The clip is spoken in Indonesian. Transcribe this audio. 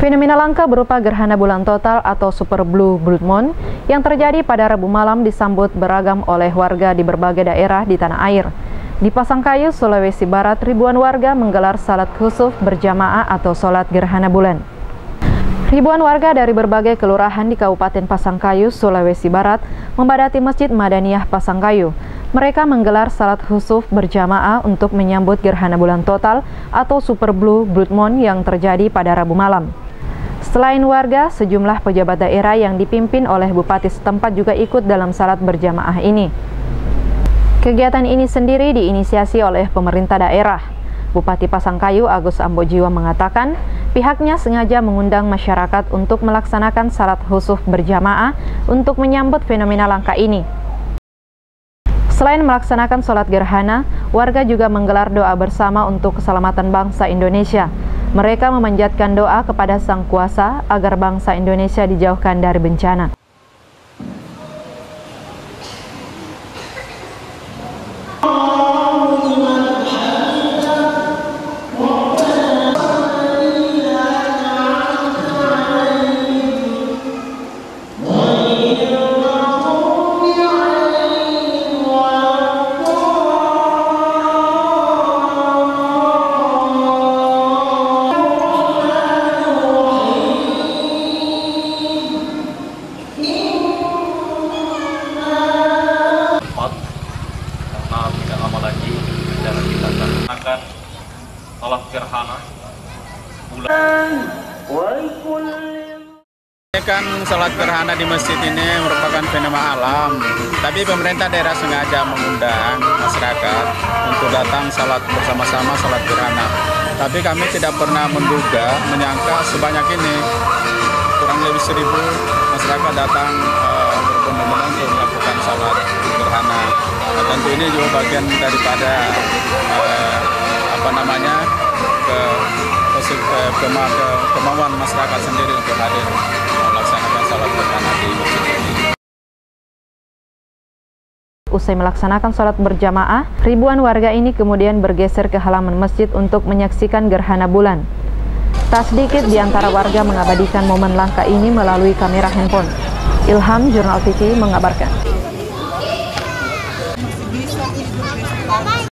Fenomena langka berupa gerhana bulan total atau super blue blood moon yang terjadi pada Rabu malam disambut beragam oleh warga di berbagai daerah di tanah air. Di Pasangkayu, Sulawesi Barat, ribuan warga menggelar salat khusuf berjamaah atau sholat gerhana bulan. Ribuan warga dari berbagai kelurahan di Kabupaten Pasangkayu, Sulawesi Barat membadati Masjid Madaniyah Pasangkayu. Mereka menggelar salat khusuf berjamaah untuk menyambut gerhana bulan total atau super blue blood moon yang terjadi pada Rabu malam. Selain warga, sejumlah pejabat daerah yang dipimpin oleh bupati setempat juga ikut dalam salat berjamaah ini. Kegiatan ini sendiri diinisiasi oleh pemerintah daerah. Bupati Pasangkayu Agus Ambojiwa mengatakan, pihaknya sengaja mengundang masyarakat untuk melaksanakan salat khusuf berjamaah untuk menyambut fenomena langka ini. Selain melaksanakan sholat gerhana, warga juga menggelar doa bersama untuk keselamatan bangsa Indonesia. Mereka memanjatkan doa kepada Sang Kuasa agar bangsa Indonesia dijauhkan dari bencana. Karena tidak lama lagi negara kita akan salat gerhana bulan. Kan salat gerhana di masjid ini merupakan fenomena alam, tapi pemerintah daerah sengaja mengundang masyarakat untuk datang salat bersama-sama salat gerhana. Tapi kami tidak pernah menyangka sebanyak ini, kurang lebih 1.000 masyarakat datang berbondong-bondong untuk melakukan salat gerhana. Nah, tentu ini juga bagian daripada kemauan masyarakat sendiri untuk hadir melaksanakan salat gerhana di masjid ini. Usai melaksanakan salat berjamaah, ribuan warga ini kemudian bergeser ke halaman masjid untuk menyaksikan gerhana bulan. Tak sedikit di antara warga mengabadikan momen langka ini melalui kamera handphone. Ilham, Jurnal TV, mengabarkan.